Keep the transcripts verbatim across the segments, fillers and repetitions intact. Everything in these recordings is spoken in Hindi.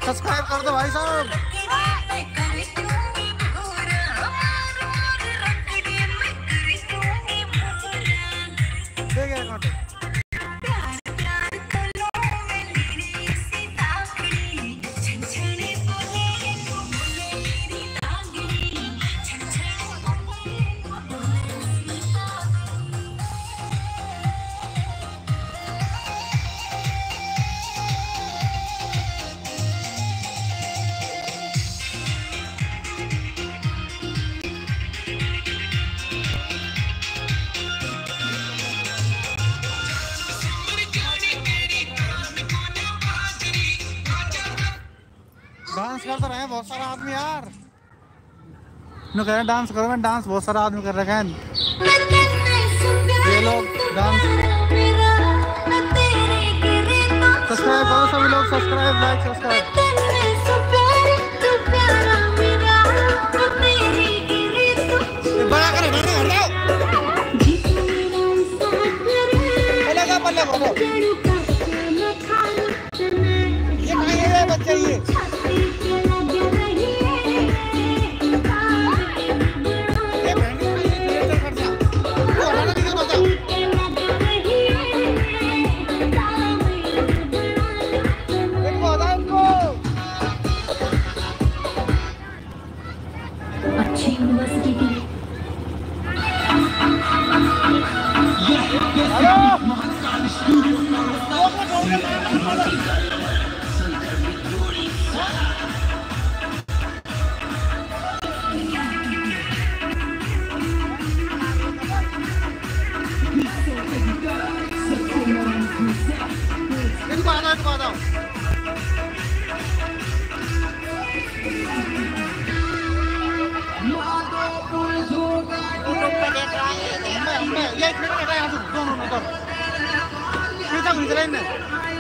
सब्सक्राइब कर दो भाई साहब। डांस करते रहे बहुत सारा आदमी यार, न कह डांस करो, मैं डांस बहुत सारा आदमी कर रखे हैं ये लोग डांस। सब्सक्राइब करो सभी लोग, सब्सक्राइब लाइक सब्सक्राइब। बड़ा करे बड़ा कर दो चलेगा बल्ले बोलो ये कहां है बच्चे ये अच्छी यूनिवर्सिटी की इनको आ जाओ इनको आ जाओ ये एक मिनट का यहाँ से दोनों उधर पीछा घुस रहे हैं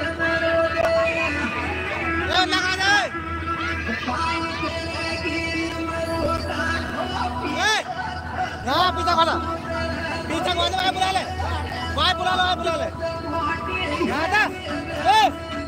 ये लगा दे ये यहाँ पीछा खड़ा पीछा को आने बुला ले भाई बुला लो बुला ले यहाँ था ए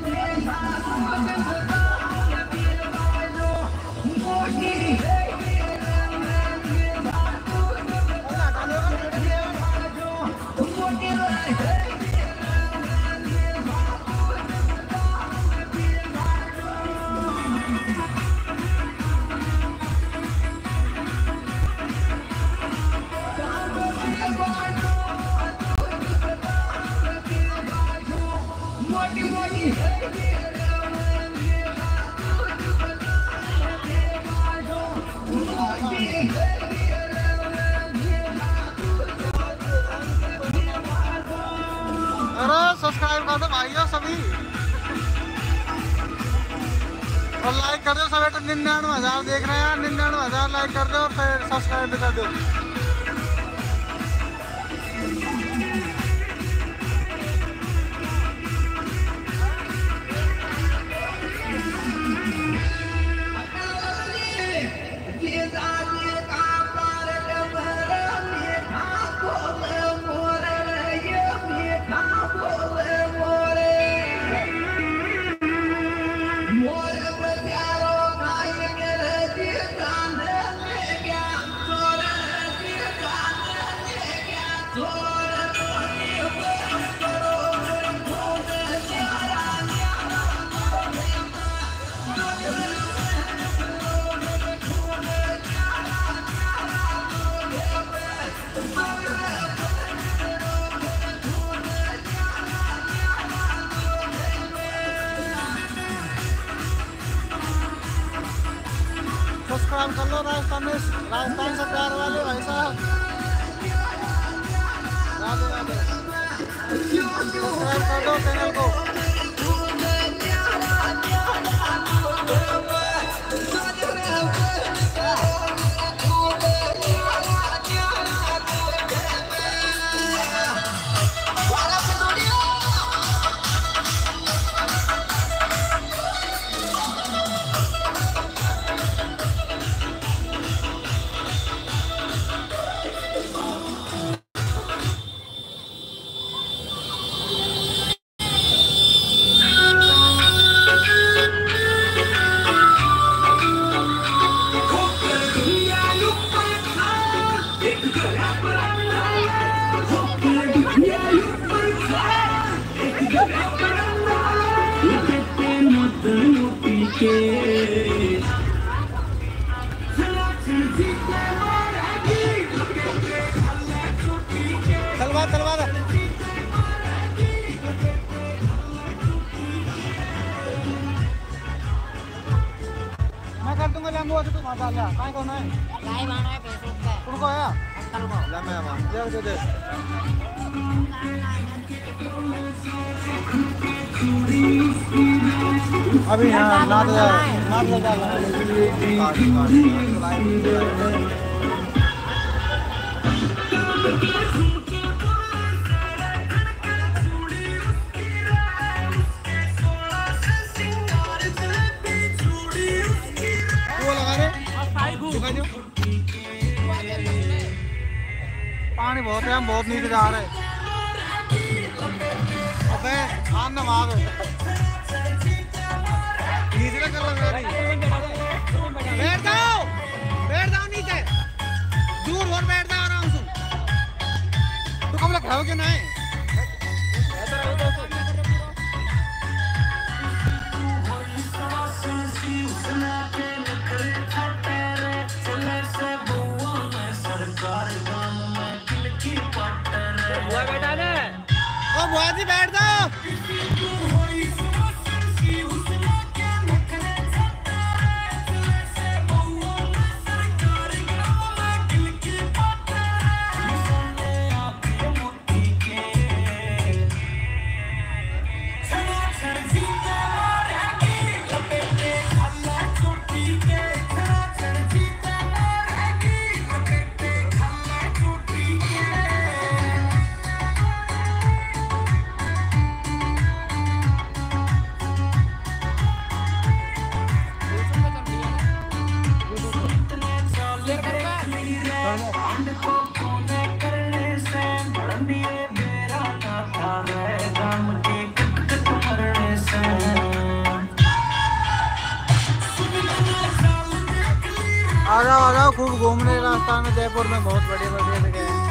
सब्सक्राइब कर दो भाइयों सभी और लाइक कर दो सभी। निन्यानवे हजार देख रहे हैं, निन्यानवे हजार लाइक कर दो और फिर सब्सक्राइब भी कर दो। सब्सक्राइब कर लो राजस्थान में, राजस्थान से प्यार वाले भाई साहब। राधे राधे। सब्सक्राइब कर दो चैनल को। तलवार तलवार मैं कर दूंगा लेंबू तो तू माता ले काय कौन है लाइव आना है फेसबुक पे तुमको है अंकल को ले मैं आवा दे दे दे अभी हां ना दे ना दे जा काट पानी बहुत है हम बहुत नीचे जा रहे हैं अबे आन ना मार नीचे ना कर लगा रही बैठ जाओ बैठ जाओ नीचे दूर और बैठ जाओ आराम से तू कब लग खाओगे ना ओ बुआ जी बैठ जाओ आ जाओ आ जाओ खूब घूमने रास्ता में जयपुर में बहुत बड़े बड़े जगह हैं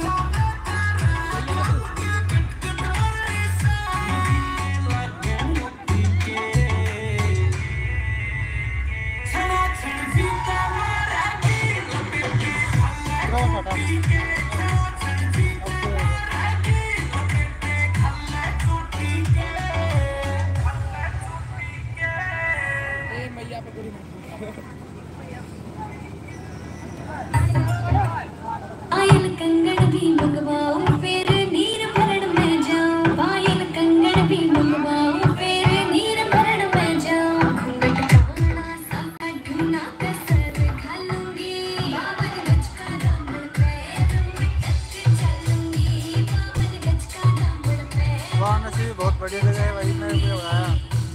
आयल कंगन भी मंगवाओ फिर नीर भरण में जाओ पायल कंगन भी मंगवाओ फिर नीर भरण में जाओ घूंघट काना साफा ढूंढना कसर घालूंगी बावन गज का दामन पैरों में कट चलूंगी बावन गज का दामन पैरों वहाँ नसीब बहुत बड़ी जगह है वही मैं भी उड़ाया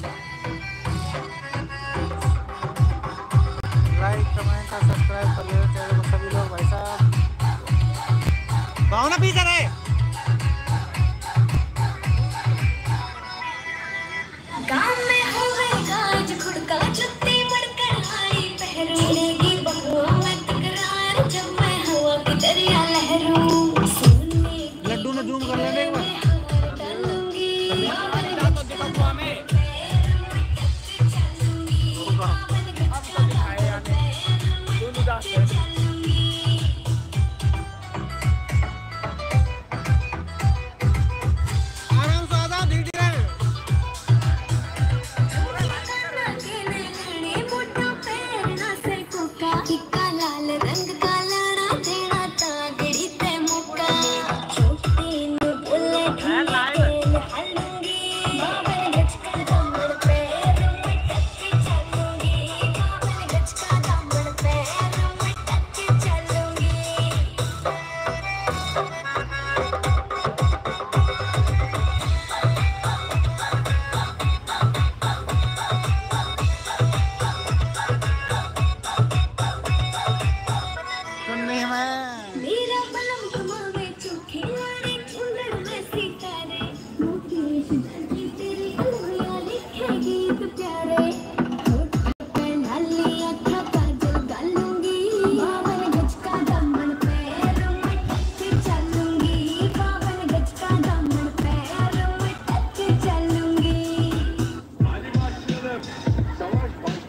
लाइक कमेंट और सब्सक्राइब कर लो चैनल को सभी लोग भाई साहब भावना पीछे रहे गाँव में हो गई गाज खुड़का जुत्ती मड़कर आई पहरूंगी बहुआ में तकरार जब मैं हवा की दरिया लहरूं सुनने लड्डू ने जूम कर लेने एक बार डालूंगी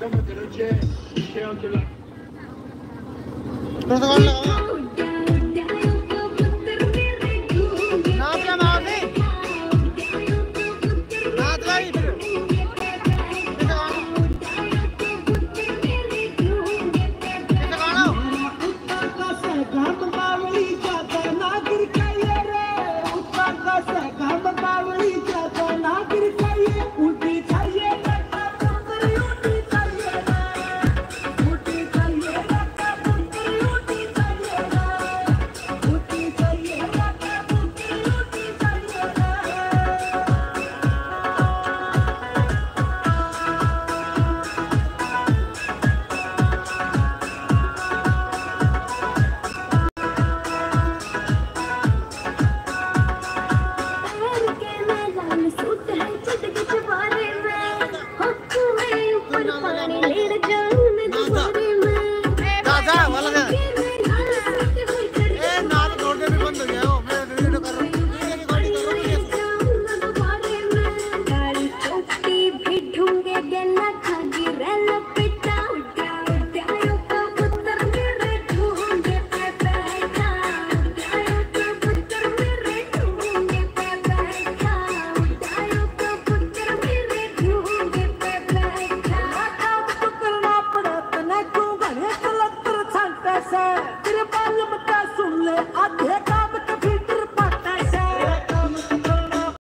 तो कौन लगाओ नाच क्या मारने नाच गई फिर तेरे बाल बता सुन ले आधे का